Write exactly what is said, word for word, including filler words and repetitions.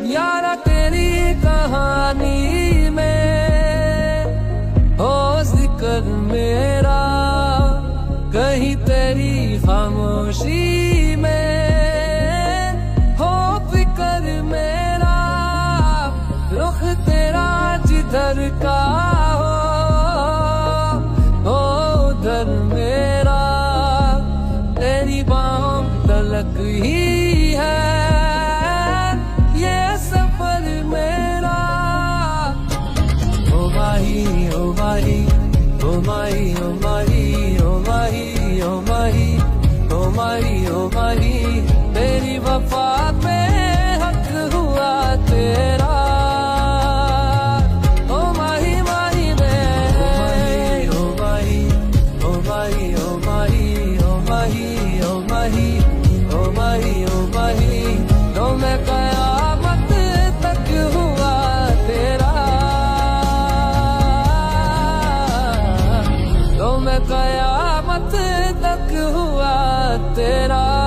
यारा तेरी कहानी में हो जिक्र मेरा, कहीं तेरी खामोशी में हो फिक्र मेरा। रुख तेरा जिधर का हो, हो उधर मेरा, तेरी बाहों तलक ही है ये सफर मेरा। ओ माही ओ माही ओ माही ओ माही ओ माही ओ माही ओ माही ओ माही, तेरी वफा पे हक हुआ तेरा। ओ माही माही में ओ माही ओ माही ओ माही ओ माही ओ माही ओ माही ओ माही, तो मैं कयामत तक हुआ तेरा, तो मैं कयामत तक हुआ तेरा।